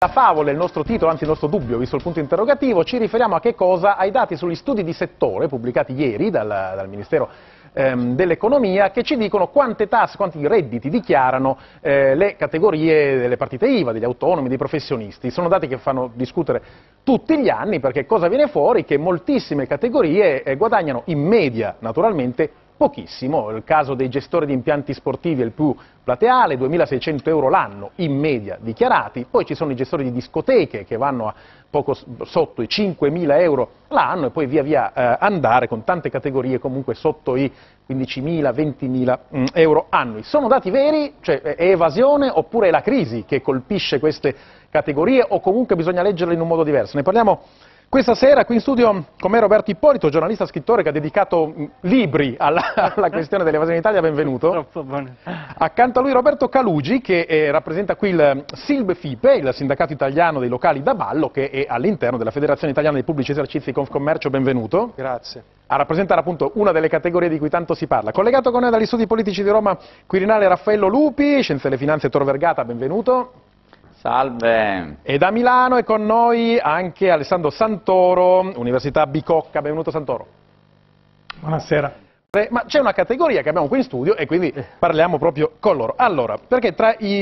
La favola è il nostro titolo, anzi il nostro dubbio, visto il punto interrogativo. Ci riferiamo a che cosa? Ai dati sugli studi di settore pubblicati ieri dal Ministero dell'Economia, che ci dicono quante tasse, quanti redditi dichiarano le categorie delle partite IVA, degli autonomi, dei professionisti. Sono dati che fanno discutere tutti gli anni, perché cosa viene fuori? Che moltissime categorie guadagnano in media, naturalmente, pochissimo. Il caso dei gestori di impianti sportivi è il più plateale, 2.600 euro l'anno in media dichiarati, poi ci sono i gestori di discoteche che vanno a poco sotto i 5.000 euro l'anno e poi via via andare con tante categorie comunque sotto i 15.000, 20.000 euro annui. Sono dati veri? Cioè è evasione oppure è la crisi che colpisce queste categorie o comunque bisogna leggerle in un modo diverso? Ne parliamo questa sera qui in studio con me Roberto Ippolito, giornalista scrittore che ha dedicato libri alla questione dell'evasione in Italia, benvenuto. Troppo buono. Accanto a lui Roberto Calugi che rappresenta qui il SILB-FIPE, il sindacato italiano dei locali da ballo, che è all'interno della Federazione Italiana dei Pubblici Esercizi di Confcommercio, benvenuto. Grazie. A rappresentare appunto una delle categorie di cui tanto si parla. Collegato con noi dagli studi politici di Roma Quirinale Raffaello Lupi, Scienze delle Finanze Tor Vergata, benvenuto. Salve. E da Milano è con noi anche Alessandro Santoro, Università Bicocca, benvenuto Santoro. Buonasera. Ma c'è una categoria che abbiamo qui in studio e quindi parliamo proprio con loro. Allora, perché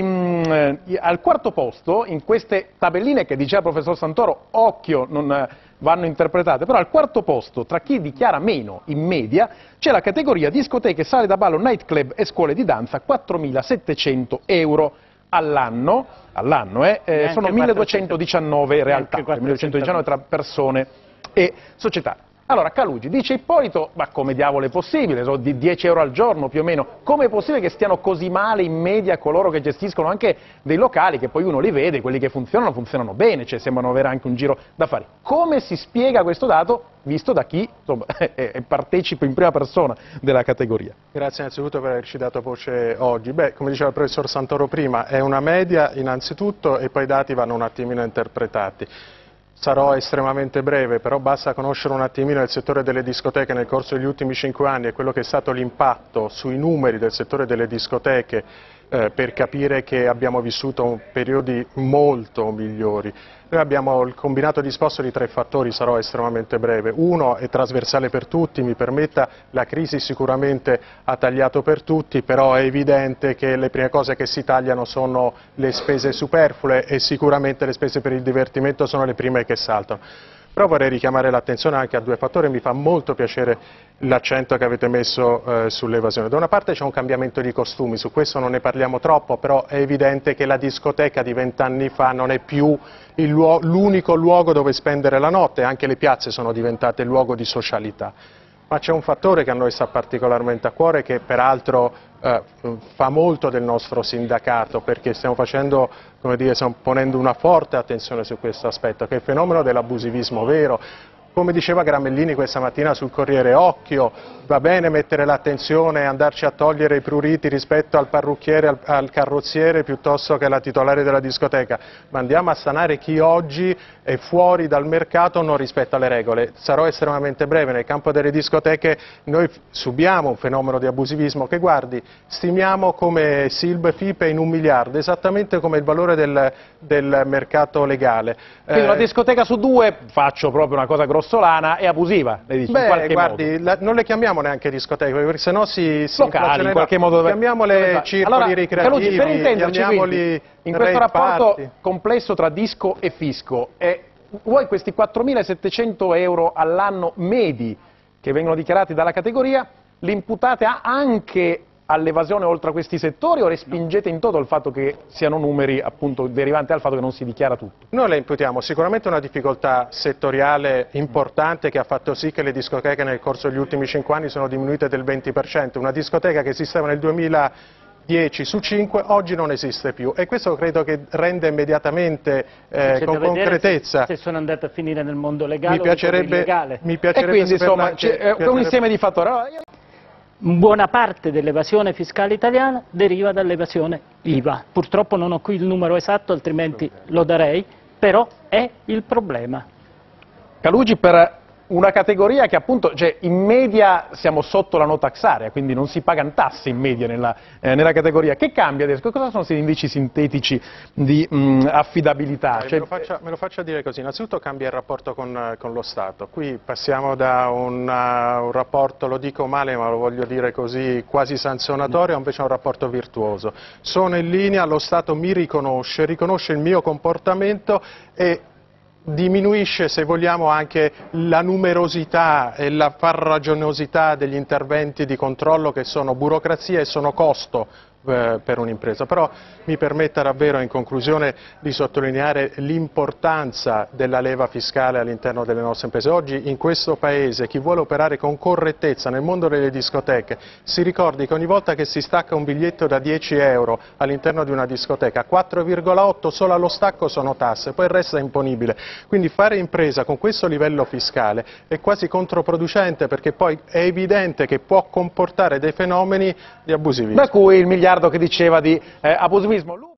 al quarto posto, in queste tabelline che diceva il professor Santoro, occhio, non vanno interpretate, però al quarto posto, tra chi dichiara meno in media, c'è la categoria discoteche, sale da ballo, nightclub e scuole di danza, 4.700 euro all'anno, sono 1.219 in realtà, 1.219 tra persone e società. Allora Calugi dice Ippolito, ma come diavolo è possibile, sono di 10 euro al giorno più o meno, come è possibile che stiano così male in media coloro che gestiscono anche dei locali che poi uno li vede, quelli che funzionano bene, cioè sembrano avere anche un giro d'affari. Come si spiega questo dato visto da chi insomma, partecipa in prima persona della categoria? Grazie innanzitutto per averci dato voce oggi. Beh, come diceva il professor Santoro prima, è una media innanzitutto e poi i dati vanno un attimino interpretati. Sarò estremamente breve, però basta conoscere un attimino il settore delle discoteche nel corso degli ultimi 5 anni e quello che è stato l'impatto sui numeri del settore delle discoteche per capire che abbiamo vissuto periodi molto migliori. Noi abbiamo il combinato disposto di 3 fattori, sarò estremamente breve. Uno è trasversale per tutti, mi permetta, la crisi sicuramente ha tagliato per tutti, però è evidente che le prime cose che si tagliano sono le spese superflue e sicuramente le spese per il divertimento sono le prime che saltano. Però vorrei richiamare l'attenzione anche a 2 fattori, mi fa molto piacere l'accento che avete messo sull'evasione. Da una parte c'è un cambiamento di costumi, su questo non ne parliamo troppo, però è evidente che la discoteca di 20 anni fa non è più l'unico luogo dove spendere la notte, anche le piazze sono diventate luogo di socialità. Ma c'è un fattore che a noi sta particolarmente a cuore, che peraltro fa molto del nostro sindacato, perché stiamo ponendo una forte attenzione su questo aspetto, che è il fenomeno dell'abusivismo vero. Come diceva Gramellini questa mattina sul Corriere, occhio, va bene mettere l'attenzione e andarci a togliere i pruriti rispetto al parrucchiere, al carrozziere piuttosto che alla titolare della discoteca, ma andiamo a sanare chi oggi è fuori dal mercato non rispetta le regole. Sarò estremamente breve, nel campo delle discoteche noi subiamo un fenomeno di abusivismo che, guardi, stimiamo come SILB-FIPE in 1 miliardo, esattamente come il valore del mercato legale. Quindi una discoteca su 2, faccio proprio una cosa grossolana, è abusiva, le dici, in qualche modo. Non le chiamiamo neanche discoteche, perché sennò si locali, in qualche modo. Chiamiamole circoli ricreativi, Calugi, per intenderci, chiamiamoli in questo rapporto complesso tra disco e fisco, voi questi 4.700 euro all'anno medi che vengono dichiarati dalla categoria, li imputate anche all'evasione oltre a questi settori o respingete in toto il fatto che siano numeri appunto derivanti dal fatto che non si dichiara tutto? Noi le imputiamo sicuramente una difficoltà settoriale importante che ha fatto sì che le discoteche nel corso degli ultimi 5 anni sono diminuite del 20%, una discoteca che esisteva nel 2010 su 5 oggi non esiste più e questo credo che rende immediatamente con concretezza. Se sono andate a finire nel mondo legale mi piacerebbe e quindi insomma c'è un insieme di fattori. Buona parte dell'evasione fiscale italiana deriva dall'evasione IVA. Purtroppo non ho qui il numero esatto, altrimenti lo darei, però è il problema. Calugi, per una categoria che appunto, cioè, in media siamo sotto la no tax area, quindi non si pagano tasse in media nella categoria. Che cambia adesso? Cosa sono questi indici sintetici di affidabilità? Cioè, me lo faccia dire così, innanzitutto cambia il rapporto con lo Stato. Qui passiamo da un rapporto, lo dico male ma lo voglio dire così, quasi sanzionatorio, invece a un rapporto virtuoso. Sono in linea, lo Stato mi riconosce il mio comportamento e diminuisce, se vogliamo, anche la numerosità e la farraginosità degli interventi di controllo che sono burocrazia e sono costo per un'impresa. Però mi permetta davvero in conclusione di sottolineare l'importanza della leva fiscale all'interno delle nostre imprese. Oggi in questo Paese chi vuole operare con correttezza nel mondo delle discoteche si ricordi che ogni volta che si stacca un biglietto da 10 euro all'interno di una discoteca, 4,8 solo allo stacco sono tasse, poi il resto è imponibile. Quindi fare impresa con questo livello fiscale è quasi controproducente, perché poi è evidente che può comportare dei fenomeni di abusivismo. da cui il miliardo che diceva di abusivismo.